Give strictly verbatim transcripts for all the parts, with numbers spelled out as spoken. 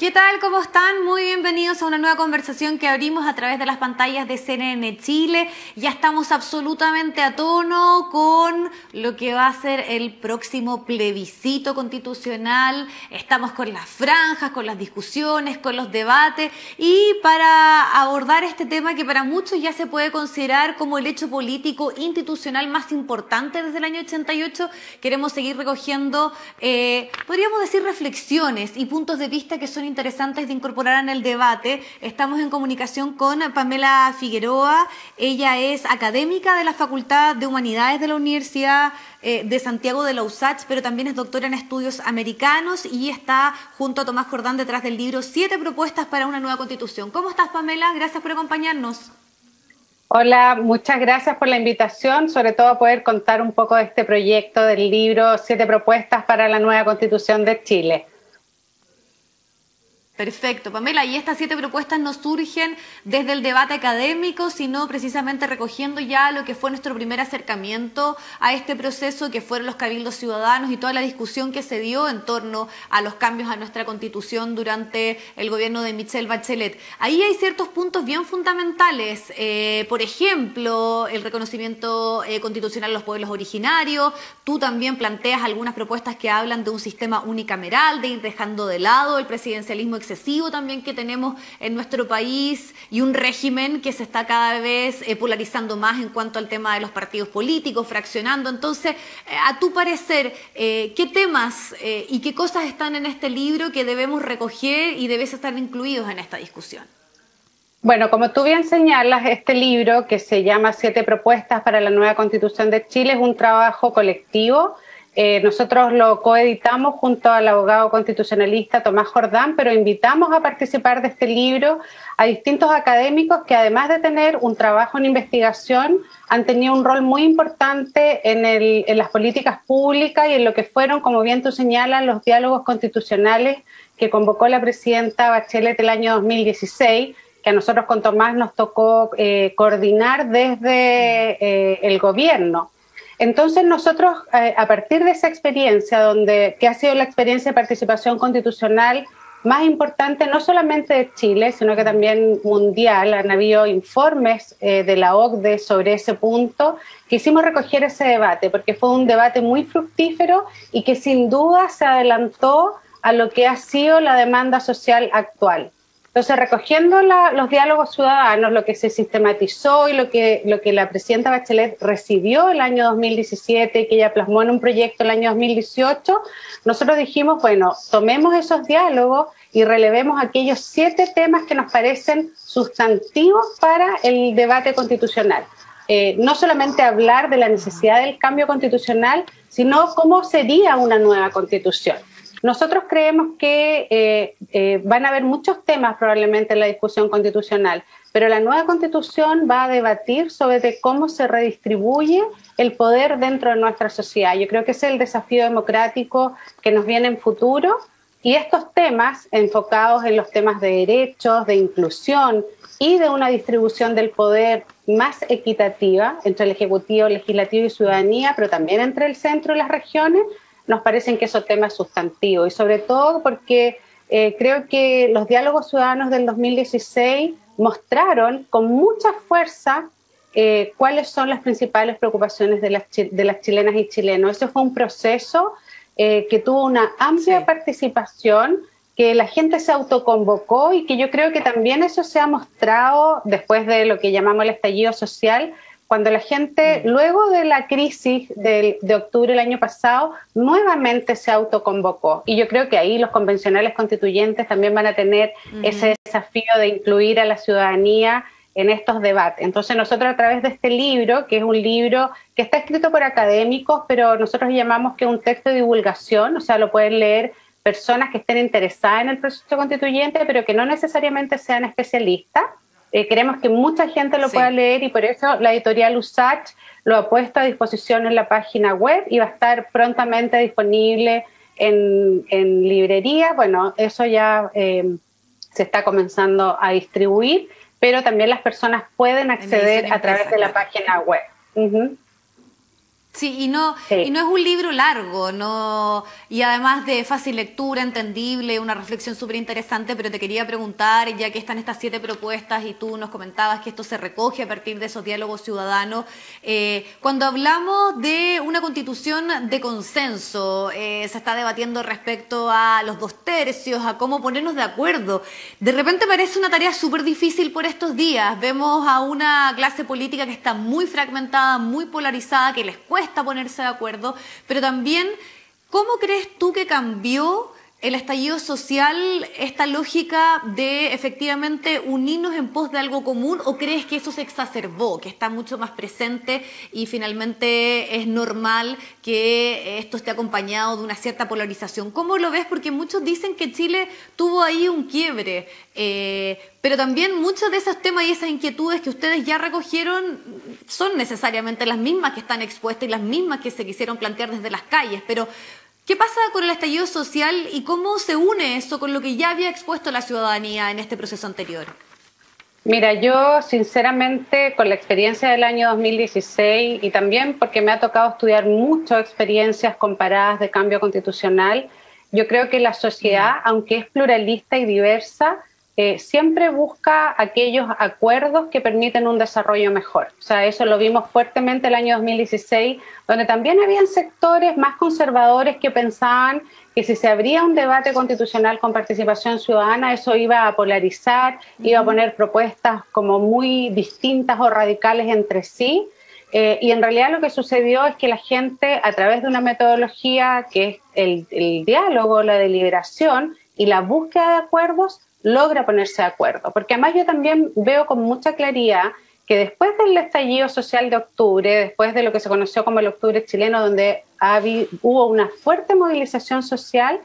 ¿Qué tal? ¿Cómo están? Muy bienvenidos a una nueva conversación que abrimos a través de las pantallas de C N N Chile. Ya estamos absolutamente a tono con lo que va a ser el próximo plebiscito constitucional. Estamos con las franjas, con las discusiones, con los debates, y para abordar este tema que para muchos ya se puede considerar como el hecho político institucional más importante desde el año ochenta y ocho, queremos seguir recogiendo, eh, podríamos decir, reflexiones y puntos de vista que son interesantes de incorporar en el debate. Estamos en comunicación con Pamela Figueroa. Ella es académica de la Facultad de Humanidades de la Universidad eh, de Santiago de la U S A C H, pero también es doctora en estudios americanos y está junto a Tomás Jordán detrás del libro Siete propuestas para una nueva constitución. ¿Cómo estás, Pamela? Gracias por acompañarnos. Hola, muchas gracias por la invitación, sobre todo a poder contar un poco de este proyecto del libro Siete propuestas para la nueva constitución de Chile. Perfecto, Pamela, y estas siete propuestas no surgen desde el debate académico, sino precisamente recogiendo ya lo que fue nuestro primer acercamiento a este proceso, que fueron los cabildos ciudadanos y toda la discusión que se dio en torno a los cambios a nuestra Constitución durante el gobierno de Michelle Bachelet. Ahí hay ciertos puntos bien fundamentales, eh, por ejemplo, el reconocimiento eh, constitucional de los pueblos originarios. Tú también planteas algunas propuestas que hablan de un sistema unicameral, de ir dejando de lado el presidencialismo excesivo también que tenemos en nuestro país, y un régimen que se está cada vez eh, polarizando más en cuanto al tema de los partidos políticos, fraccionando. Entonces, eh, a tu parecer, eh, ¿qué temas eh, y qué cosas están en este libro que debemos recoger y deben estar incluidos en esta discusión? Bueno, como tú bien señalas, este libro, que se llama Siete propuestas para la nueva Constitución de Chile, es un trabajo colectivo. Eh, nosotros lo coeditamos junto al abogado constitucionalista Tomás Jordán, pero invitamos a participar de este libro a distintos académicos que, además de tener un trabajo en investigación, han tenido un rol muy importante en, el, en las políticas públicas y en lo que fueron, como bien tú señalas, los diálogos constitucionales que convocó la presidenta Bachelet el año dos mil dieciséis, que a nosotros con Tomás nos tocó eh, coordinar desde eh, el gobierno. Entonces nosotros, eh, a partir de esa experiencia, donde, que ha sido la experiencia de participación constitucional más importante no solamente de Chile, sino que también mundial, han habido informes eh, de la O C D E sobre ese punto, quisimos recoger ese debate, porque fue un debate muy fructífero y que sin duda se adelantó a lo que ha sido la demanda social actual. Entonces, recogiendo la, los diálogos ciudadanos, lo que se sistematizó y lo que, lo que la presidenta Bachelet recibió el año dos mil diecisiete y que ella plasmó en un proyecto el año dos mil dieciocho, nosotros dijimos, bueno, tomemos esos diálogos y relevemos aquellos siete temas que nos parecen sustantivos para el debate constitucional. Eh, no solamente hablar de la necesidad del cambio constitucional, sino cómo sería una nueva constitución. Nosotros creemos que eh, eh, van a haber muchos temas probablemente en la discusión constitucional, pero la nueva constitución va a debatir sobre cómo se redistribuye el poder dentro de nuestra sociedad. Yo creo que ese es el desafío democrático que nos viene en futuro, y estos temas enfocados en los temas de derechos, de inclusión y de una distribución del poder más equitativa entre el Ejecutivo, Legislativo y Ciudadanía, pero también entre el centro y las regiones, nos parecen que esos temas sustantivos, y sobre todo porque eh, creo que los diálogos ciudadanos del dos mil dieciséis mostraron con mucha fuerza eh, cuáles son las principales preocupaciones de las, de las chilenas y chilenos. Ese fue un proceso eh, que tuvo una amplia sí. participación, que la gente se autoconvocó y que yo creo que también eso se ha mostrado después de lo que llamamos el estallido social, cuando la gente, luego de la crisis de, de octubre del año pasado, nuevamente se autoconvocó. Y yo creo que ahí los convencionales constituyentes también van a tener uh-huh. ese desafío de incluir a la ciudadanía en estos debates. Entonces nosotros, a través de este libro, que es un libro que está escrito por académicos, pero nosotros llamamos que es un texto de divulgación, o sea, lo pueden leer personas que estén interesadas en el proceso constituyente, pero que no necesariamente sean especialistas. Eh, queremos que mucha gente lo sí. pueda leer, y por eso la editorial U S A C H lo ha puesto a disposición en la página web y va a estar prontamente disponible en, en librerías. Bueno, eso ya eh, se está comenzando a distribuir, pero también las personas pueden acceder a través de la página web. Uh-huh. Sí, y no, Sí. y no es un libro largo, no, y además de fácil lectura, entendible, una reflexión súper interesante, pero te quería preguntar, ya que están estas siete propuestas y tú nos comentabas que esto se recoge a partir de esos diálogos ciudadanos, eh, cuando hablamos de una constitución de consenso, eh, se está debatiendo respecto a los dos tercios, a cómo ponernos de acuerdo, de repente parece una tarea súper difícil por estos días, vemos a una clase política que está muy fragmentada, muy polarizada, que les cuesta ponerse de acuerdo, pero también, ¿cómo crees tú que cambió el estallido social esta lógica de efectivamente unirnos en pos de algo común, o crees que eso se exacerbó, que está mucho más presente y finalmente es normal que esto esté acompañado de una cierta polarización? ¿Cómo lo ves? Porque muchos dicen que Chile tuvo ahí un quiebre, eh, pero también muchos de esos temas y esas inquietudes que ustedes ya recogieron son necesariamente las mismas que están expuestas y las mismas que se quisieron plantear desde las calles, pero ¿qué pasa con el estallido social y cómo se une eso con lo que ya había expuesto la ciudadanía en este proceso anterior? Mira, yo sinceramente con la experiencia del año dos mil dieciséis y también porque me ha tocado estudiar muchas experiencias comparadas de cambio constitucional, yo creo que la sociedad, aunque es pluralista y diversa, eh, siempre busca aquellos acuerdos que permiten un desarrollo mejor. O sea, eso lo vimos fuertemente el año dos mil dieciséis, donde también habían sectores más conservadores que pensaban que si se abría un debate constitucional con participación ciudadana, eso iba a polarizar, iba a poner propuestas como muy distintas o radicales entre sí. Eh, y en realidad lo que sucedió es que la gente, a través de una metodología que es el, el diálogo, la deliberación y la búsqueda de acuerdos, logra ponerse de acuerdo. Porque además yo también veo con mucha claridad que después del estallido social de octubre, después de lo que se conoció como el octubre chileno, donde habi, hubo una fuerte movilización social,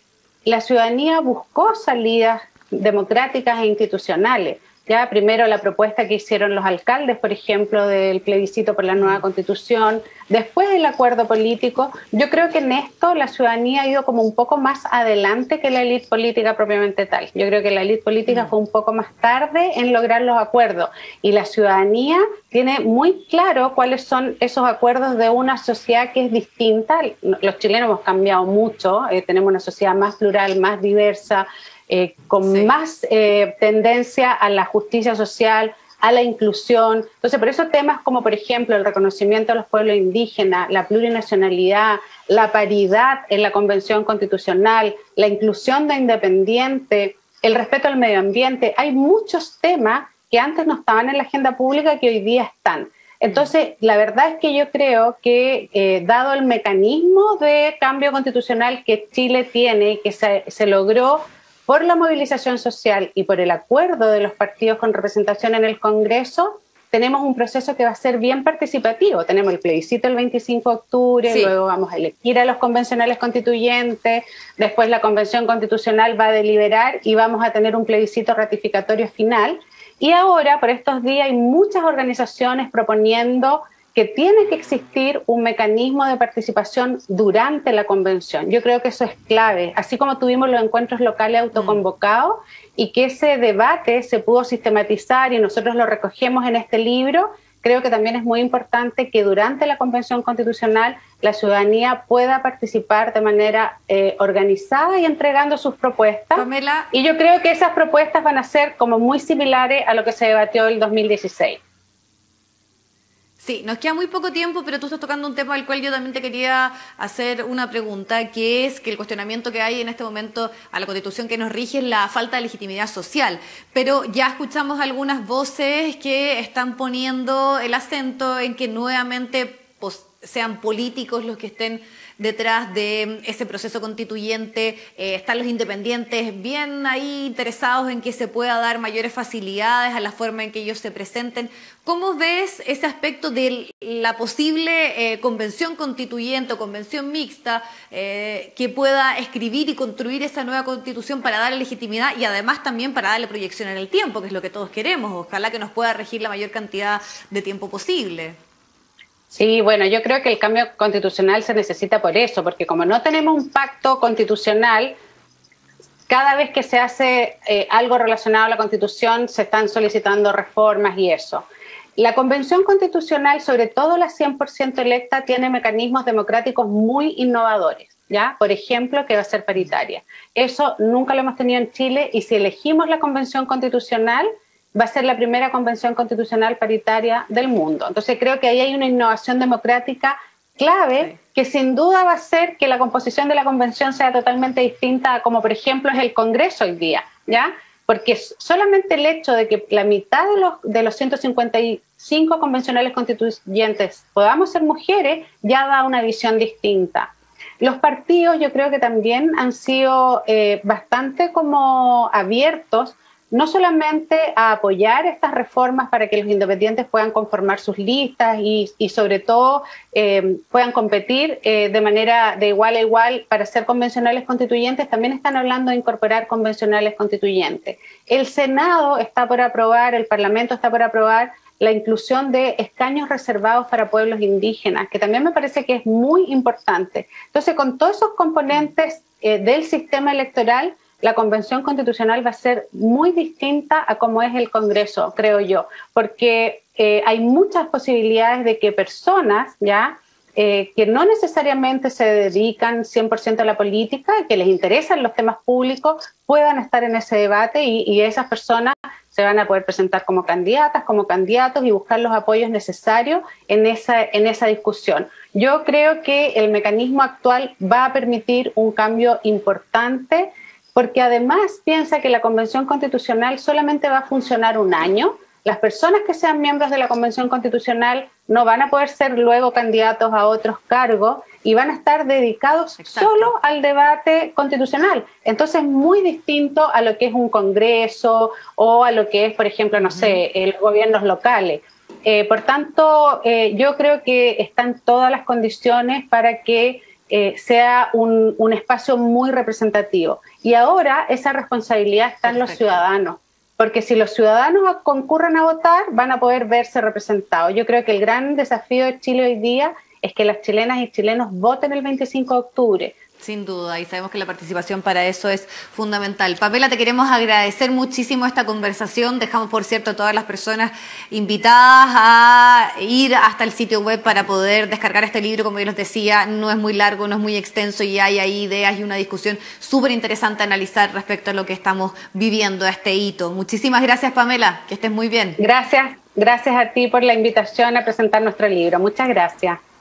la ciudadanía buscó salidas democráticas e institucionales. Ya primero la propuesta que hicieron los alcaldes, por ejemplo, del plebiscito por la nueva constitución, después el acuerdo político. Yo creo que en esto la ciudadanía ha ido como un poco más adelante que la élite política propiamente tal. Yo creo que la élite política fue un poco más tarde en lograr los acuerdos y la ciudadanía tiene muy claro cuáles son esos acuerdos de una sociedad que es distinta. Los chilenos hemos cambiado mucho, eh, tenemos una sociedad más plural, más diversa, Eh, con sí. más eh, tendencia a la justicia social, a la inclusión. Entonces, por eso temas como, por ejemplo, el reconocimiento a los pueblos indígenas, la plurinacionalidad, la paridad en la Convención Constitucional, la inclusión de independientes, el respeto al medio ambiente, hay muchos temas que antes no estaban en la agenda pública que hoy día están. Entonces, la verdad es que yo creo que, eh, dado el mecanismo de cambio constitucional que Chile tiene y que se, se logró por la movilización social y por el acuerdo de los partidos con representación en el Congreso, tenemos un proceso que va a ser bien participativo. Tenemos el plebiscito el veinticinco de octubre, sí. Luego vamos a elegir a los convencionales constituyentes, después la Convención Constitucional va a deliberar y vamos a tener un plebiscito ratificatorio final. Y ahora, por estos días, hay muchas organizaciones proponiendo que tiene que existir un mecanismo de participación durante la convención. Yo creo que eso es clave, así como tuvimos los encuentros locales autoconvocados y que ese debate se pudo sistematizar y nosotros lo recogemos en este libro, creo que también es muy importante que durante la convención constitucional la ciudadanía pueda participar de manera eh, organizada y entregando sus propuestas. Pamela. Y yo creo que esas propuestas van a ser como muy similares a lo que se debatió el dos mil dieciséis. Sí, nos queda muy poco tiempo, pero tú estás tocando un tema al cual yo también te quería hacer una pregunta, que es que el cuestionamiento que hay en este momento a la Constitución que nos rige es la falta de legitimidad social. Pero ya escuchamos algunas voces que están poniendo el acento en que nuevamente pues, sean políticos los que estén detrás de ese proceso constituyente, eh, están los independientes bien ahí interesados en que se pueda dar mayores facilidades a la forma en que ellos se presenten. ¿Cómo ves ese aspecto de la posible eh, convención constituyente o convención mixta eh, que pueda escribir y construir esa nueva constitución para darle legitimidad y además también para darle proyección en el tiempo, que es lo que todos queremos? Ojalá que nos pueda regir la mayor cantidad de tiempo posible. Sí, bueno, yo creo que el cambio constitucional se necesita por eso, porque como no tenemos un pacto constitucional, cada vez que se hace eh, algo relacionado a la Constitución se están solicitando reformas y eso. La Convención Constitucional, sobre todo la cien por ciento electa, tiene mecanismos democráticos muy innovadores, ¿ya? Por ejemplo, que va a ser paritaria. Eso nunca lo hemos tenido en Chile y si elegimos la Convención Constitucional, va a ser la primera Convención Constitucional paritaria del mundo. Entonces creo que ahí hay una innovación democrática clave sí. que sin duda va a hacer que la composición de la Convención sea totalmente distinta a como, por ejemplo, es el Congreso hoy día, ¿ya? Porque solamente el hecho de que la mitad de los, de los ciento cincuenta y cinco convencionales constituyentes podamos ser mujeres, ya da una visión distinta. Los partidos yo creo que también han sido eh, bastante como abiertos, no solamente a apoyar estas reformas para que los independientes puedan conformar sus listas y, y sobre todo eh, puedan competir eh, de manera de igual a igual para ser convencionales constituyentes, también están hablando de incorporar convencionales constituyentes. El Senado está por aprobar, el Parlamento está por aprobar la inclusión de escaños reservados para pueblos indígenas, que también me parece que es muy importante. Entonces, con todos esos componentes eh, del sistema electoral, la Convención Constitucional va a ser muy distinta a cómo es el Congreso, creo yo, porque eh, hay muchas posibilidades de que personas ya eh, que no necesariamente se dedican cien por ciento a la política, que les interesan los temas públicos, puedan estar en ese debate y, y esas personas se van a poder presentar como candidatas, como candidatos y buscar los apoyos necesarios en esa, en esa discusión. Yo creo que el mecanismo actual va a permitir un cambio importante, porque además piensa que la Convención Constitucional solamente va a funcionar un año. Las personas que sean miembros de la Convención Constitucional no van a poder ser luego candidatos a otros cargos y van a estar dedicados Exacto. solo al debate constitucional. Entonces, muy distinto a lo que es un congreso o a lo que es, por ejemplo, no uh-huh. sé, los gobiernos locales. Eh, por tanto, eh, yo creo que están todas las condiciones para que Eh, sea un, un espacio muy representativo. Y ahora esa responsabilidad está en los ciudadanos, porque si los ciudadanos concurren a votar, van a poder verse representados. Yo creo que el gran desafío de Chile hoy día es que las chilenas y chilenos voten el veinticinco de octubre. Sin duda, y sabemos que la participación para eso es fundamental. Pamela, te queremos agradecer muchísimo esta conversación. Dejamos, por cierto, a todas las personas invitadas a ir hasta el sitio web para poder descargar este libro. Como yo les decía, no es muy largo, no es muy extenso y hay ahí ideas y una discusión súper interesante a analizar respecto a lo que estamos viviendo, a este hito. Muchísimas gracias, Pamela, que estés muy bien. Gracias, gracias a ti por la invitación a presentar nuestro libro. Muchas gracias.